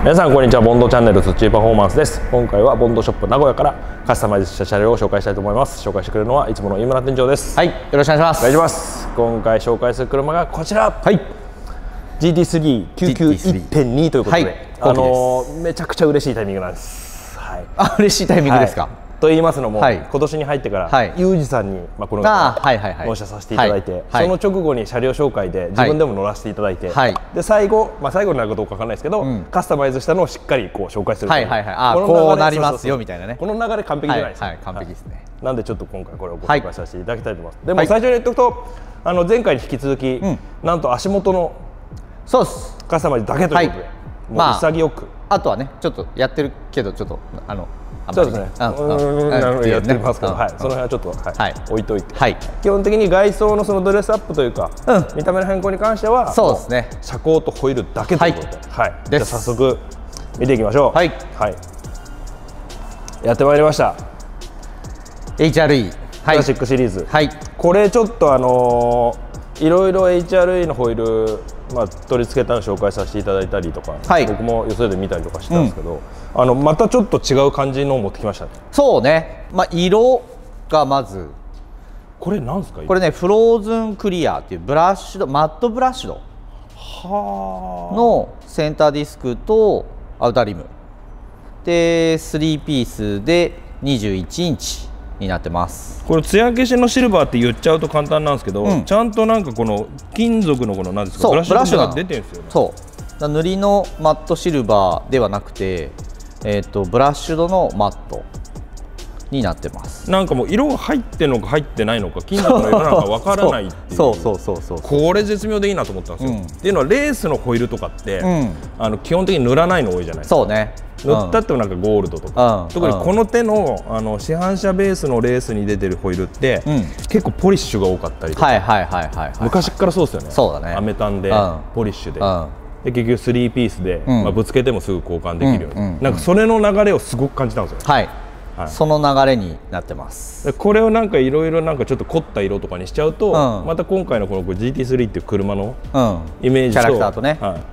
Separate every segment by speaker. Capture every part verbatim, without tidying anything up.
Speaker 1: 皆さんこんにちは。ボンドチャンネル土パフォーマンスです。今回はボンドショップ名古屋からカスタマイズした車両を紹介したいと思います。紹介してくれるのはいつもの飯村店長です。
Speaker 2: はい、よろしくお願いします。
Speaker 1: お願いします。今回紹介する車がこちら、はい、ジーティースリーきゅうきゅう いってんに ということで、はい、あのー、めちゃくちゃ嬉しいタイミングなんです。はい、
Speaker 2: あ、嬉しいタイミングですか。はい、
Speaker 1: と言いますのも、はい、今年に入ってから、はい、ユージさんに、まあ、この納車させていただいて、その直後に車両紹介で自分でも乗らせていただいて、はい、で最後、まあ、最後になるかどうかわかんないですけど、うん、カスタマイズしたのをしっかりこう紹介するという、
Speaker 2: こうなりますよみたいなね。
Speaker 1: この流れ完璧じゃないですか。
Speaker 2: はい、完璧ですね。
Speaker 1: なんでちょっと今回これをご紹介させていただきたいと思います。はい、でも最初に言っておくと、あの前回に引き続き、うん、なんと足元の
Speaker 2: そうです
Speaker 1: カスタマイズだけということで、もう潔く、
Speaker 2: あとはねちょっとやってるけどちょっとあの
Speaker 1: そうですね。やってますけど、はい、その辺はちょっと置いといて、基本的に外装のそのドレスアップというか、見た目の変更に関しては、そうですね。車高とホイールだけということで、はい。じゃあ早速見ていきましょう。はい。はい。やってまいりました。
Speaker 2: エイチアールイー
Speaker 1: クラシックシリーズ。
Speaker 2: はい。
Speaker 1: これちょっとあのいろいろ エイチアールイー のホイール、まあ、取り付けたのを紹介させていただいたりとか、はい、僕もよそで見たりとかしたんですけど、うん、あのまたちょっと違う感じのを持ってきましたね。
Speaker 2: そうね、まあ、色がまず
Speaker 1: これなんですか。
Speaker 2: これねフローズンクリアっていうブラッシュドマットブラッシュドのセンターディスクとアウターリムでスリーピースでにじゅういちインチになってます。
Speaker 1: これ艶消しのシルバーって言っちゃうと簡単なんですけど、うん、ちゃんとなんかこの金属のこの何ですか、ブラッシュが出てるんですよね。
Speaker 2: そう塗りのマットシルバーではなくて、えー、とブラッシュドのマットになってます。
Speaker 1: なんかもう色が入ってるのか入ってないのか金属の色なのかわからないっていう
Speaker 2: そうそうそうそう
Speaker 1: これ絶妙でいいなと思ったんですよ。うん、っていうのはレースのホイールとかって、うん、あの基本的に塗らないの多いじゃないですか。
Speaker 2: そうね、
Speaker 1: 塗ったってもなんかゴールドとか、うん、特にこの手のあの市販車ベースのレースに出てるホイールって、うん、結構ポリッシュが多かったりとか、昔からそうですよね。
Speaker 2: そうだね、
Speaker 1: アメタンで、うん、ポリッシュで、うん、で結局スリーピースで、うん、まあぶつけてもすぐ交換できるように、うん、なんかそれの流れをすごく感じたんですよ。はい、
Speaker 2: はい、その流れになってます。
Speaker 1: これをなんかいろいろなんかちょっと凝った色とかにしちゃうと、うん、また今回のこの ジーティースリー っていう車のイメージと、
Speaker 2: キャラクターとね、はい、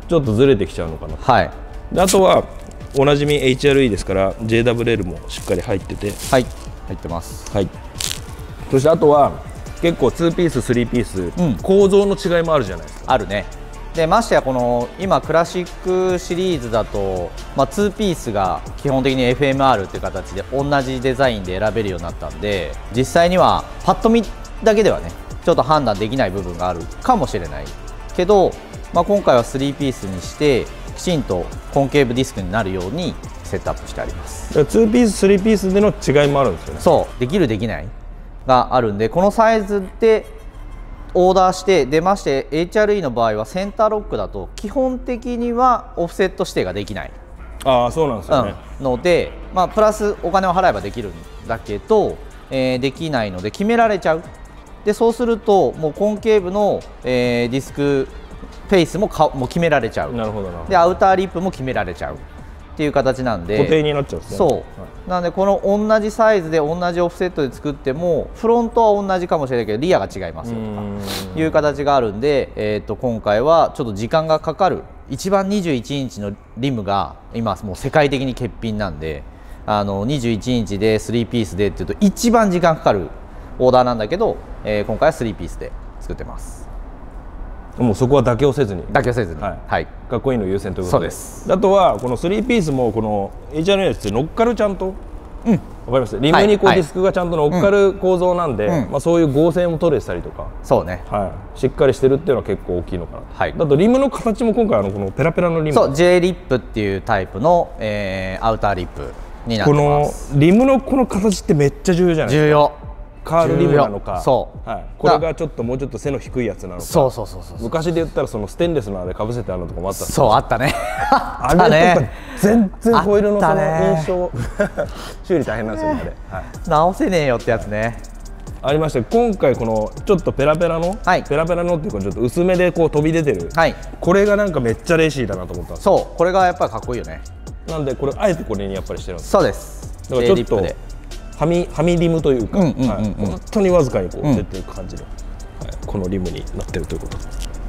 Speaker 1: ちょっとずれてきちゃうのかな。
Speaker 2: はい、
Speaker 1: であとはおなじみ エイチアールイー ですから ジェイダブリューエル もしっかり入ってて、
Speaker 2: はい、入ってます。はい、
Speaker 1: そしてあとは結構にピーススリーピース、うん、構造の違いもあるじゃないですか。
Speaker 2: あるね。でましてやこの今クラシックシリーズだと、まあ、にピースが基本的に エフエムアール という形で同じデザインで選べるようになったんで、実際にはパッと見だけではねちょっと判断できない部分があるかもしれないけど、まあ、今回はにピースにしてきちんとコンケーブディスクになるようにセットアップしてあります。
Speaker 1: にピーススリーピースでの違いもあるんですよね。
Speaker 2: そうできるできないがあるんで、このサイズでオーダーして出まして エイチアールイー の場合はセンターロックだと基本的にはオフセット指定ができない。
Speaker 1: ああそうなんですよね、
Speaker 2: うん、ので、まあ、プラスお金を払えばできるんだけど、えー、できないので決められちゃう。でそうするともうコンケーブの、えー、ディスクフェイスもかもう決められちゃう。
Speaker 1: なるほどな。
Speaker 2: でアウターリップも決められちゃうっていう形なんで
Speaker 1: 固定になっちゃうんですね。
Speaker 2: そう、はい、なのでこの同じサイズで同じオフセットで作ってもフロントは同じかもしれないけどリアが違いますよとかいう形があるんで、えー、と今回はちょっと時間がかかる一番にじゅういちインチのリムが今もう世界的に欠品なんで、あのにじゅういちインチでスリーピースでっていうと一番時間かかるオーダーなんだけど、えー、今回はスリーピースで作ってます。
Speaker 1: もうそこは妥協せずに
Speaker 2: 妥協せずに、
Speaker 1: はいはい、かっこいいの優先ということで。
Speaker 2: そうです。
Speaker 1: あとはこのスリーピースもこの エイチアールイー って乗っかるちゃんと、うん、わかります。リムにこうディスクがちゃんと乗っかる構造なんで、はいはい、まあそういう合成も取れてたりとか、
Speaker 2: そうね、
Speaker 1: はい、しっかりしてるっていうのは結構大きいのかな。はい、だとリムの形も今回あのこのペラペラのリム、
Speaker 2: そう J リップっていうタイプの、えー、アウターリップになってます。
Speaker 1: このリムのこの形ってめっちゃ重要じゃないですか。
Speaker 2: 重要。
Speaker 1: カールリムなのか、
Speaker 2: そう、
Speaker 1: はい、これがちょっともうちょっと背の低いやつなのか、
Speaker 2: そうそうそうそう、
Speaker 1: 昔で言ったらそのステンレスのあれかぶせてあるのとかもあったんです。
Speaker 2: そうあったね
Speaker 1: あれとか全然ホイールのその印象修理大変なんですよねあれ、はい、
Speaker 2: 直せねえよってやつね
Speaker 1: ありました。今回このちょっとペラペラの、はい、ペラペラのっていうかちょっと薄めでこう飛び出てる、はい、これがなんかめっちゃレーシーだなと思ったんです。
Speaker 2: そうこれがやっぱりかっこいいよね。
Speaker 1: なんでこれあえてこれにやっぱりしてるんです。
Speaker 2: そうです。
Speaker 1: だからちょっとはみはみリムというか、本当にわずかにこう出ていく感じの、うん、はい、このリムになってるということで。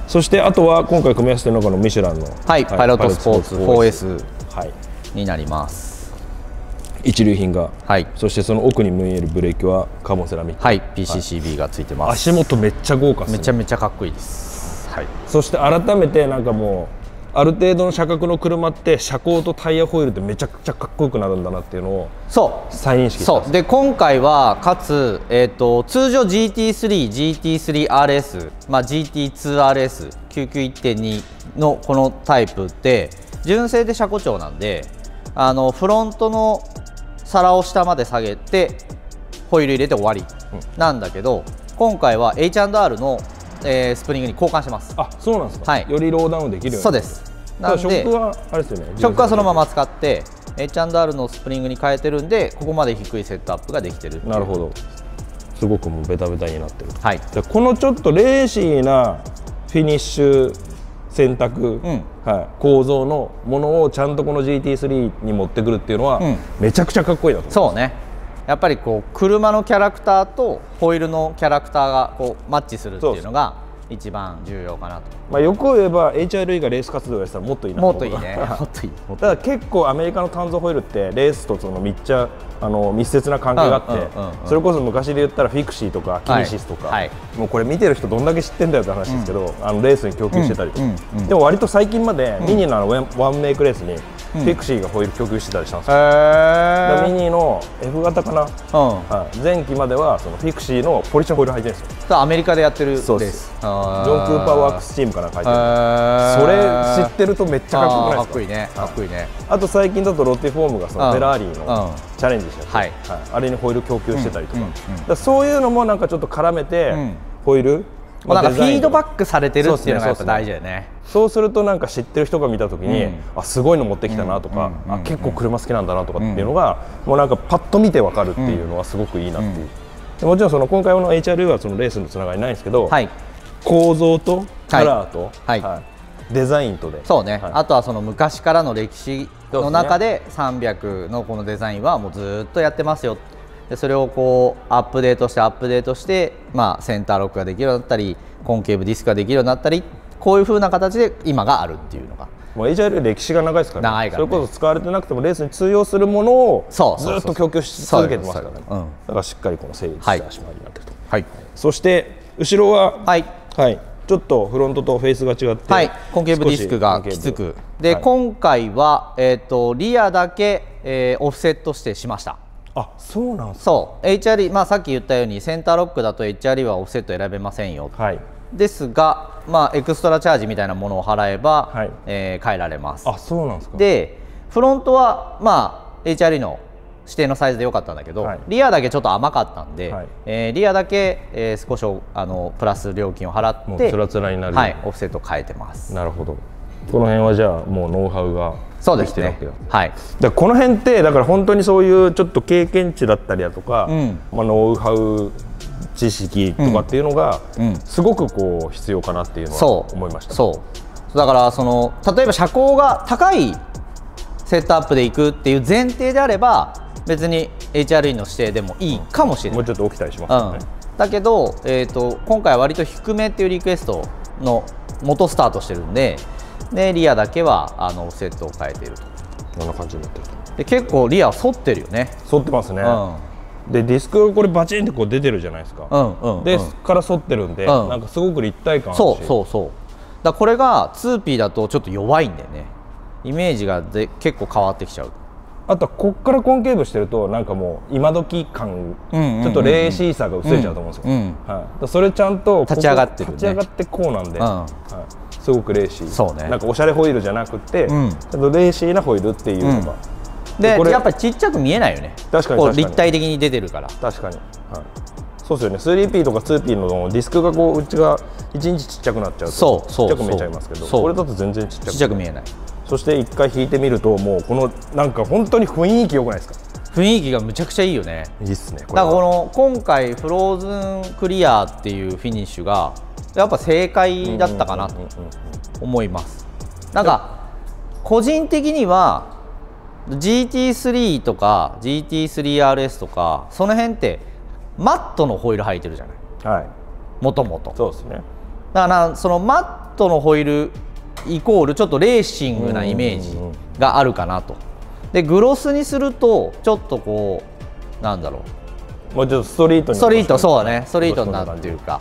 Speaker 1: そしてあとは今回組み合わせてるのがのミシュランの、
Speaker 2: はい、パイロットスポーツ フォーエス になります。
Speaker 1: 一流品が、はい、そしてその奥に見えるブレーキはカーボンセラミック、
Speaker 2: はい、ピーシーシービー がついてます。
Speaker 1: 足元めっちゃ豪華ですね。
Speaker 2: めちゃめちゃかっこいいです。
Speaker 1: はい、そして改めてなんかもうある程度の車格の車って車高とタイヤホイールってめちゃくちゃかっこよくなるんだなっていうのを
Speaker 2: そう
Speaker 1: 再認識したんです。
Speaker 2: そうで今回はかつ、えー、と通常 ジーティースリー、ジーティースリーアールエス、まあ、ジーティーツーアールエス、きゅうきゅういってんに のこのタイプって純正で車高調なんで、あのフロントの皿を下まで下げてホイール入れて終わりなんだけど、うん、今回は エイチアンドアール の、えー、スプリングに交換してます。
Speaker 1: あ、そうなんですか。
Speaker 2: はい、
Speaker 1: よりローダウンできるように。
Speaker 2: そうです。なんで
Speaker 1: ショックはあれですよね。
Speaker 2: ショックはそのまま使って エイチアンドアール のスプリングに変えてるんで、ここまで低いセットアップができてる。
Speaker 1: なるほど。すごくもうベタベタになってる。
Speaker 2: はい。
Speaker 1: でこのちょっとレーシーなフィニッシュ選択、うん、はい、構造のものをちゃんとこの ジーティースリー に持ってくるっていうのは、うん、めちゃくちゃかっこいいなと思います。
Speaker 2: そうね。やっぱりこう車のキャラクターとホイールのキャラクターがこうマッチするっていうのが一番重要かなと。
Speaker 1: まあよく言えば エイチアールイー がレース活動をやったらもっといいなと思う。
Speaker 2: もっといいね。もっといい。
Speaker 1: だから結構アメリカの単造ホイールってレースとその密着あの密接な関係があって、それこそ昔で言ったらフィクシーとかキネシスとか、はいはい、もうこれ見てる人どんだけ知ってんだよって話ですけど、うん、あのレースに供給してたりとか、うんうん、でも割と最近までミニのあのワンメイクレースにフィクシーがホイール供給してたりしたんですよ。だミニの エフ 型かな、うん、はい、前期まではそのフィクシーのポリッシュホイール履いてるんですよ。
Speaker 2: アメリカでやってるレース。
Speaker 1: そうです。ジョン・クーパーワークスチームかなんか履いてる。それ知ってるとめっちゃかっこよくないですか。
Speaker 2: かっこいいね。かっこいいね。
Speaker 1: あと最近だとロッティフォームがそのフェラーリのチャレンジして、はいはい、あれにホイール供給してたりとか、うんうんうん、だそういうのもなんかちょっと絡めて、うん、ホイール、
Speaker 2: まあ、なんかフィードバックされてるっていうのがやっぱ大事だよね。
Speaker 1: そうするとなんか知ってる人が見た時に、うん、あすごいの持ってきたなとか、うん、あ結構車好きなんだなとかっていうのが、うん、もうなんかパッと見て分かるっていうのはすごくいいなっていう、うん、でもちろんその今回の エイチアールユー はそのレースのつながりないんですけど、はい、構造とカラーと、はいはい、デザインとで、
Speaker 2: そうね、はい、あとはその昔からの歴史の中でさんびゃくのこのデザインはもうずっとやってますよ。でそれをこうアップデートしてアップデートして、まあ、センターロックができるようになったりコンケーブディスクができるようになったり、こういう風な形で今があるっていうのが。
Speaker 1: もう エイチアールユー 歴史が長いですから、ね、長いからね、それこそ使われてなくてもレースに通用するものをずっと供給し続けてますからね。だからしっかりこの整理した足回りになってると、はい、そして後ろは、はいはい、ちょっとフロントとフェースが違って、
Speaker 2: はい、コンケーブディスクがきつくで、はい、今回は、えー、とリアだけ、えー、オフセットしてしました。
Speaker 1: あ、そうなんですか。
Speaker 2: そう エイチアールイー、まあ、さっき言ったようにセンターロックだと エイチアールイー はオフセット選べませんよ、はい、ですが、まあ、エクストラチャージみたいなものを払えば、はい、えー、変えられます。
Speaker 1: あ、そうなんですか。
Speaker 2: でフロントは、まあ、エイチアールイー の指定のサイズでよかったんだけど、はい、リアだけちょっと甘かったんで、はい、えー、リアだけ、えー、少しあのプラス料金を払ってもう
Speaker 1: つらつらになる、
Speaker 2: はい、オフセット変えてます。
Speaker 1: なるほど。この辺はじゃあもうノウハウができてるわけだ。
Speaker 2: そうですね、はい、
Speaker 1: だこの辺ってだから本当にそういうちょっと経験値だったりだとか、うん、まあ、ノウハウ知識とかっていうのがすごくこう必要かなっていうのは思いました。
Speaker 2: そう、そうだからその例えば車高が高いセットアップでいくっていう前提であれば別に エイチアールイー の指定でもいいかもしれない、
Speaker 1: うん、もうちょっと起きたりしますよね、
Speaker 2: うん、だけど、えーと、今回は割と低めっていうリクエストの元スタートしてるんで、でリアだけはあのオフセットを変えていると。
Speaker 1: こんな感じになってると。
Speaker 2: で結構リア反ってるよね。
Speaker 1: 反ってますね、うん、でディスクがこれバチンってこう出てるじゃないですか、うんうんうん、でから反ってるんで、うん、なんかすごく立体感あるし、
Speaker 2: そうそうそう、だこれが ツーピー だとちょっと弱いんだよね。イメージがで結構変わってきちゃう。
Speaker 1: あとはこっからコンケーブしてるとなんかもう今時感、ちょっとレーシーさが薄れちゃうと思うんですよ、うんうん、はい、それちゃんと
Speaker 2: 立ち上がってる、ね、
Speaker 1: 立ち上がってこうなんで、うん、はい、すごくレーシー、
Speaker 2: そうね、
Speaker 1: なんかおしゃれホイールじゃなくて、うん、ちゃんとレーシーなホイールっていうのが、
Speaker 2: うん、でこれやっぱりちっちゃく見えないよね。
Speaker 1: 確かに確かに
Speaker 2: 立体的に出てるから。
Speaker 1: 確かに、はい、そうですよね。 スリーピー とか ツーピー のディスクがこう内がいちインチちっちゃくなっちゃうと
Speaker 2: そうそう
Speaker 1: ちっちゃく見えちゃいますけど、これだと全然ちっちゃく
Speaker 2: ちっちゃく見えない。
Speaker 1: そして一回引いてみるともうこのなんか本当に雰囲気良くないですか。
Speaker 2: 雰囲気がむちゃくちゃいいよね。
Speaker 1: いいっすね。これ
Speaker 2: だからこの今回フローズンクリアっていうフィニッシュがやっぱ正解だったかなと思います。なんか個人的には ジーティースリー とか ジーティースリーアールエス とかその辺ってマットのホイール履いてるじゃない、はい、もともと。
Speaker 1: そうですね。
Speaker 2: だからそのマットのホイールイコールちょっとレーシングなイメージがあるかなと。でグロスにするとちょっとこうなんだろう、
Speaker 1: もうちょっとストリートに
Speaker 2: ストリート、そうだね、ストリートになるっていうか、はい、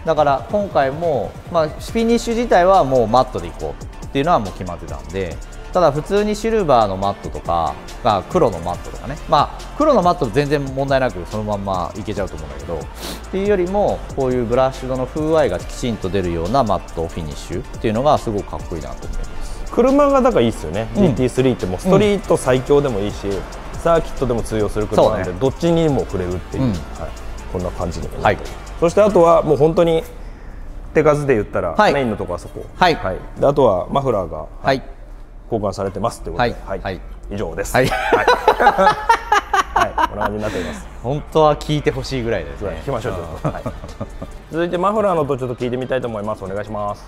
Speaker 2: だから今回も、まあ、フィニッシュ自体はもうマットでいこうっていうのはもう決まってたんで、ただ普通にシルバーのマットとかが黒のマットとかね、まあ黒のマット全然問題なくそのまんまいけちゃうと思うんだけど、っていうよりもこういうブラッシュドの風合いがきちんと出るようなマットフィニッシュっていうのがすごくかっこいいなと思います。
Speaker 1: 車がだからいいですよね、うん、ジーティースリー ってもうストリート最強でもいいし、うん、サーキットでも通用する車なんで、ね、どっちにも触れるっていう、うん、はい、こんな感じになって、はい、そしてあとはもう本当に手数で言ったら、はい、メインのところはそこ、はいはい、であとはマフラーが、はい、交換されてますってことで、はいはい、以上です。はい、はいはい、こんな感じになっております。
Speaker 2: 本当は聞いてほしいぐらいですね。
Speaker 1: 聞きましょうちょっと、はい、続いてマフラーの音ちょっと聞いてみたいと思います。お願いします。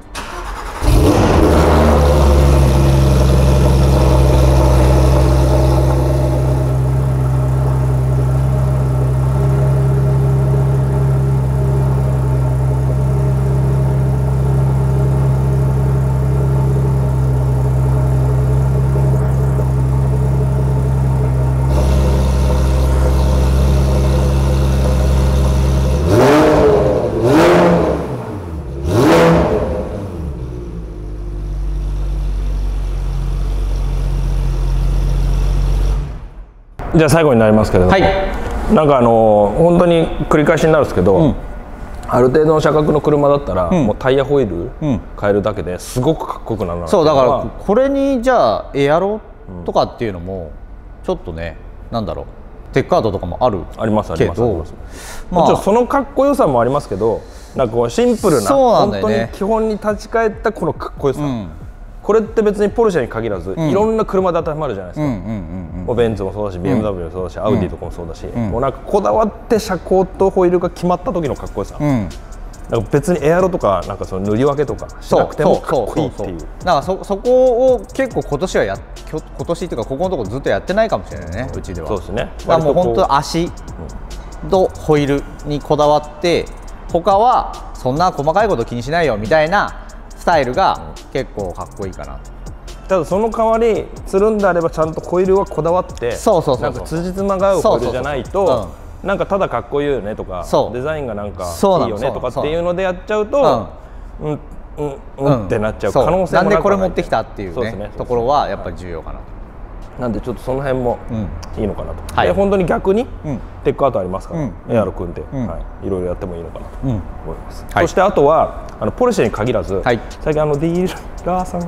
Speaker 1: じゃあ最後になりますけれども、はい、なんかあのー、本当に繰り返しになるんですけど、うん、ある程度の車格の車だったら、うん、もうタイヤホイール変えるだけですごくかっこよくなるな。
Speaker 2: そうだからこれにじゃあエアロとかっていうのもちょっとね、なんだろう、テックアートとかもある
Speaker 1: ありますありますあります。もちろんそのかっこよさもありますけど、なんかこうシンプルな、本当に基本に立ち返ったこのかっこよさ、うん、これって別にポルシェに限らず、うん、いろんな車で当てはまるじゃないですか。もうベンツもそうだし ビーエムダブリュー もそうだし、うん、アウディとかもそうだし、うん、もうなんかこだわって車高とホイールが決まった時のかっこよさ、うん、なんか別にエアロとかなんかその塗り分けとかしなくてもかっこいいっていう。
Speaker 2: なんかそそこを結構今年はや今年っていうかここのところずっとやってないかもしれないね、うちでは。
Speaker 1: そうですね。
Speaker 2: だからもう本当足とホイールにこだわって、他はそんな細かいこと気にしないよみたいなスタイルが結構かっこいいかな。
Speaker 1: ただその代わりつるんであればちゃんとホイールはこだわって、なんか辻褄が合うホイールじゃないと、なんかただかっこいいよねとかデザインがなんかいいよねとかっていうのでやっちゃうと、うんうんうんってなっちゃう可能性もなくはない。
Speaker 2: なんでこれ持ってきたっていうねところはやっぱり重要かなと。
Speaker 1: なんでちょっとその辺もいいのかなと。で本当に逆にテックアートありますから、エアロ組んでいろいろやってもいいのかなと思います。そしてあとはあのポルシェに限らず、最近あのディーラーさん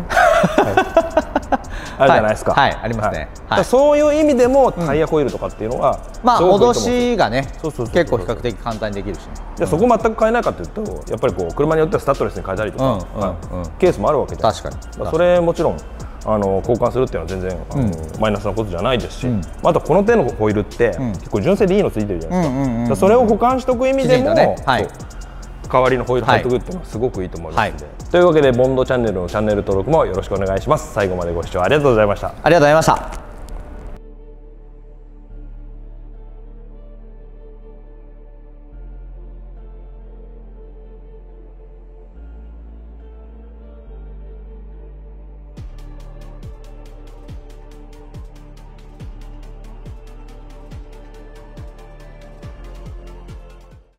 Speaker 1: あるじゃないですか。
Speaker 2: はい、ありますね。
Speaker 1: そういう意味でもタイヤホイールとかっていうのは、
Speaker 2: まあ戻しがね結構比較的簡単にできるしね。
Speaker 1: じゃそこ全く変えないかというと、やっぱりこう車によってはスタッドレスに変えたりとかケースもあるわけで、
Speaker 2: 確かに
Speaker 1: それもちろんあの交換するっていうのは全然あの、うん、マイナスなことじゃないですし、うん、あとこの手のホイールって、うん、結構純正でいいのついてるじゃないですか。それを保管しておく意味でも、ね、はい、代わりのホイール買っておくっていうのはすごくいいと思いますので、はい、というわけでボンドチャンネルのチャンネル登録もよろしくお願いします。最後までご視聴ありがとうございました。あ
Speaker 2: りがとうございました。